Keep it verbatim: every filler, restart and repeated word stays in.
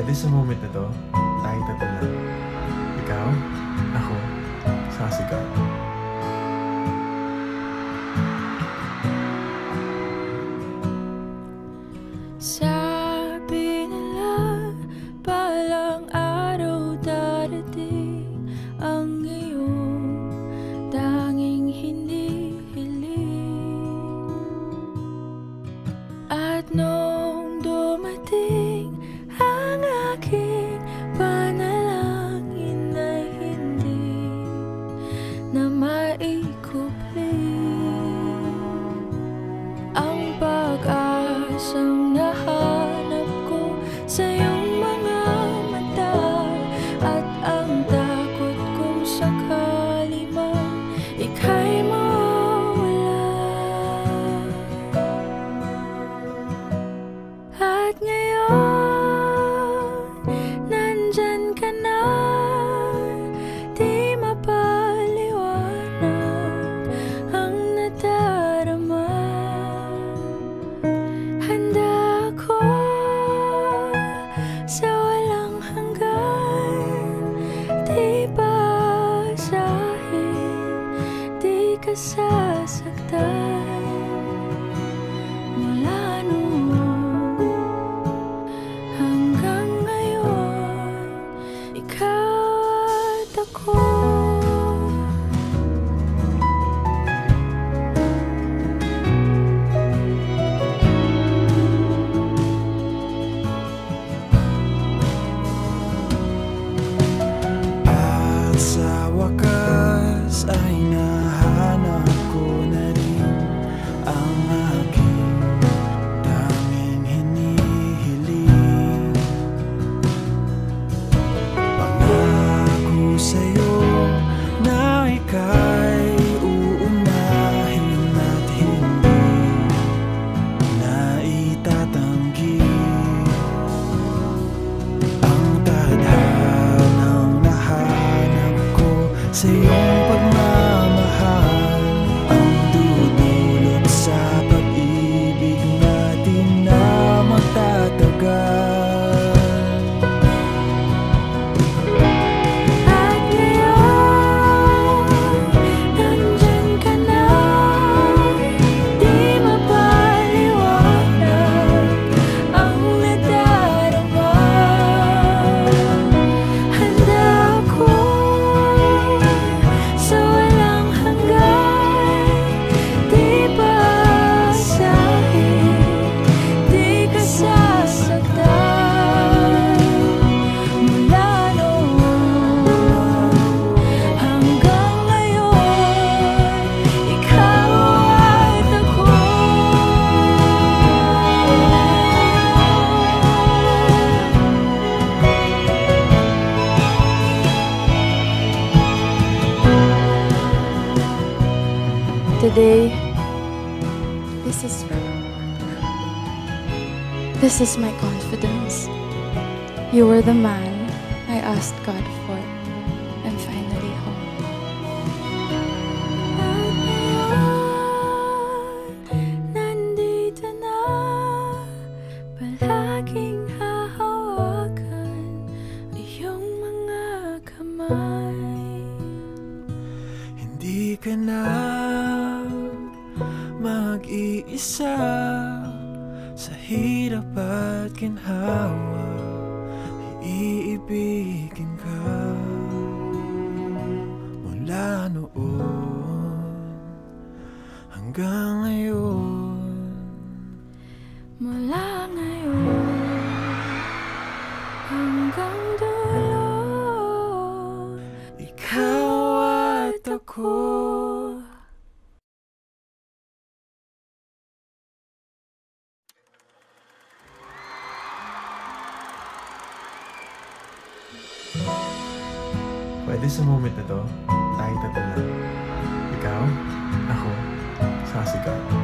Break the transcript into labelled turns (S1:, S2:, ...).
S1: Pwede sa moment na to, tayo tatlo lang. Ikaw, ako, sa sigaw.
S2: Sabi nila, balang araw darating ang iyong tanging hinihiling. At nung dumating ang aking panalangin na hindi na maikupli, ang pag-asang nahanap ko sa iyong mga mata, at ang takot kong sakali man ika'y mawala. At ngayon, nandyan ka na, di mapaliwanag ang nadarama. Handa ako sa walang hanggan, di basahin, di ka sasaktan. Mula noon hanggang ngayon, ikaw at ako.
S3: At sa wakas ay nahanap ko na rin ang aking tanging hinihiling. Pangako sa'yo na ika'y uunahin at hindi na itatanggi. Ang tadhanang nahanap ko sa iyong pagmamahal, ang dudulot sa pag-ibig natin na magtatagal.
S2: At ngayon, nandyan ka na, di mapaliwanag ang nadarama. Handa ako sa walang hanggan, di basahin, di ka sasaktan. Mula noon hanggang ngayon, ikaw at ako. Today, this is this is my confidence. You were the man I asked God for. I'm finally home. At ngayon, nandito na, palaging hahawakan iyong mga kamay.
S3: Hindi ka na mag-iisa sa hirap at ginhawa, iibigin ka. Mula noon hanggang ngayon,
S2: Mula ngayon hanggang dulo,
S3: ikaw at ako.
S1: Pwede sa moment na to, tayo tatlo lang. Ikaw, ako, sa sigaw.